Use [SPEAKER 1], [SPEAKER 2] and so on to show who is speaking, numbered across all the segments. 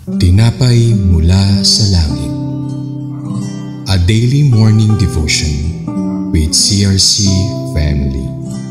[SPEAKER 1] Tinapay mula sa langit. A daily morning devotion with CRC family.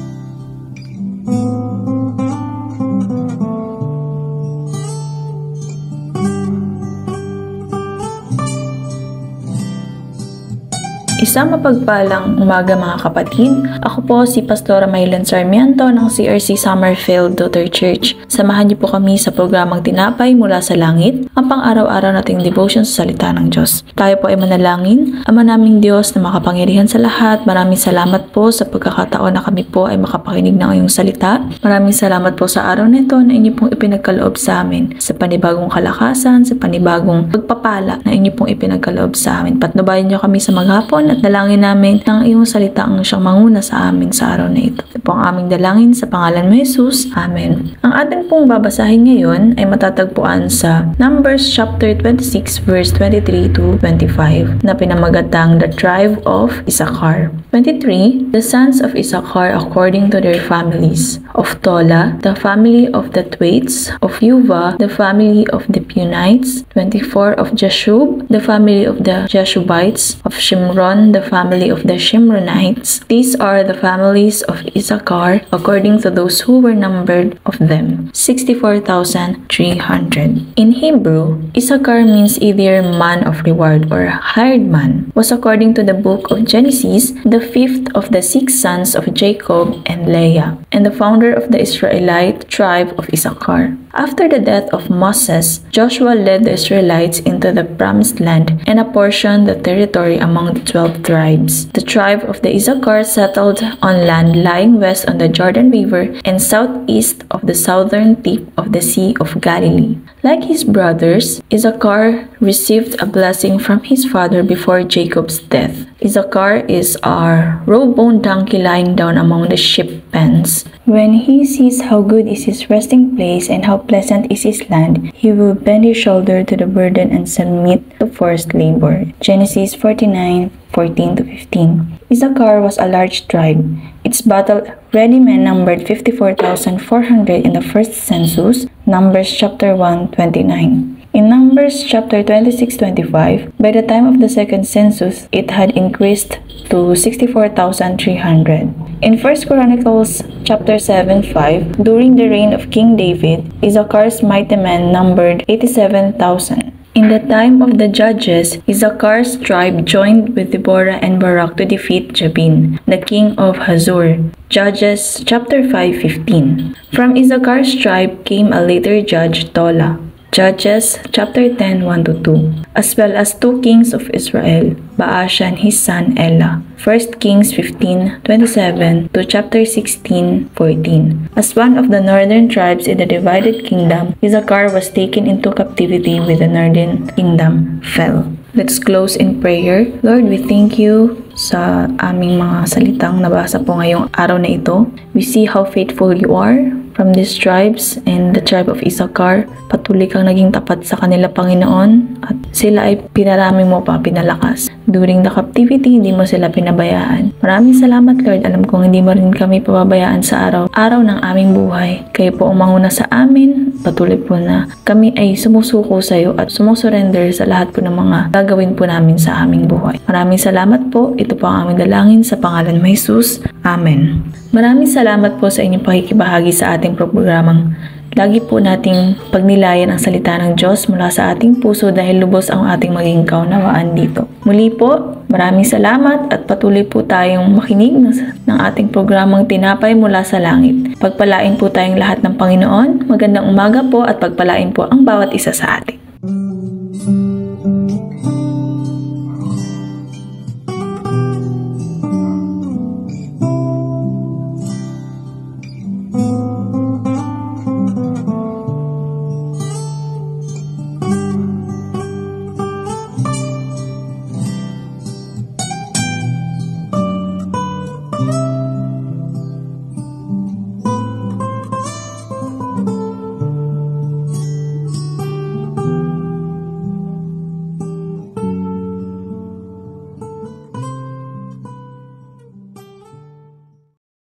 [SPEAKER 2] Isang mapagpalang umaga mga kapatid. Ako po si Pastora Maylen Sarmiento ng CRC Summerfield Daughter Church. Samahan niyo po kami sa programang Tinapay mula sa Langit, ang pang-araw-araw nating devotion sa salita ng Diyos. Tayo po ay manalangin. Ama naming Diyos na makapangyarihan sa lahat, maraming salamat po sa pagkakataon na kami po ay makapakinig ng iyong salita. Maraming salamat po sa araw na ito na inyo pong ipinagkaloob sa amin, sa panibagong kalakasan, sa panibagong pagpapala na inyo pong ipinagkaloob sa amin. Patnubayan niyo kami sa maghapon at dalangin namin ng iyong salita ang siyang manguna sa amin sa araw na ito. Ito po ang aming dalangin sa pangalan mo Jesus. Amen. Ang ating pong babasahin ngayon ay matatagpuan sa Numbers chapter 26 verse 23 to 25 na pinamagatang The Tribe of Issachar. 23. The sons of Issachar according to their families. Of Tola, the family of the Thwaites. Of Yuva, the family of the Punites. 24. Of Jashub, the family of the Jashubites. Of Shimron, the family of the Shimronites. These are the families of Issachar according to those who were numbered of them, 64,300. In Hebrew, Issachar means either man of reward or hired man. Was according to the book of Genesis, the fifth of the 6 sons of Jacob and Leah, and the founder of the Israelite tribe of Issachar. After the death of Moses, Joshua led the Israelites into the promised land and apportioned the territory among the 12 tribes. The tribe of the Issachar settled on land lying west on the Jordan River and southeast of the southern tip of the Sea of Galilee. Like his brothers, Issachar received a blessing from his father before Jacob's death. Issachar is a raw-boned donkey lying down among the sheep pens. When he sees how good is his resting place and how pleasant is his land, he will bend his shoulder to the burden and submit to forced labor. Genesis 49:14 to 15. Issachar was a large tribe. Its battle-ready men numbered 54,400 in the first census, Numbers chapter 1:29. In Numbers chapter 26:25, by the time of the second census, it had increased to 64,300. In 1 Chronicles chapter 7:5, during the reign of King David, Issachar's mighty men numbered 87,000. In the time of the judges, Issachar's tribe joined with Deborah and Barak to defeat Jabin, the king of Hazor. Judges chapter 5:15. From Issachar's tribe came a later judge, Tola. Judges chapter 10:1-2, as well as 2 kings of Israel, Baasha and his son Ela. 1 Kings 15:27 to chapter 16:14. As one of the northern tribes in the divided kingdom, Issachar was taken into captivity with the northern kingdom fell. Let's close in prayer. Lord, we thank you sa aming mga salitang nabasa po ngayong araw na ito. We see how faithful you are from these tribes and the tribe of Issachar. Patuloy kang naging tapat sa kanila, Panginoon, at sila ay pinarami mo pa, pinalakas. During the captivity, hindi mo sila pinabayaan. Maraming salamat, Lord. Alam kong hindi mo rin kami pababayaan sa araw-araw ng aming buhay. Kayo po ang manguna sa amin. Patuloy po na kami ay sumusuko sa iyo at sumusurrender sa lahat po ng mga gagawin po namin sa aming buhay. Maraming salamat po. Ito po ang aming dalangin sa pangalan ni Jesus. Amen. Maraming salamat po sa inyong pakikibahagi sa ating programang lagi po nating pagnilayan ang salita ng Diyos mula sa ating puso dahil lubos ang ating maging kaunawaan dito. Muli po, maraming salamat at patuloy po tayong makinig ng ating programang Tinapay mula sa Langit. Pagpalain po tayong lahat ng Panginoon. Magandang umaga po at pagpalain po ang bawat isa sa atin.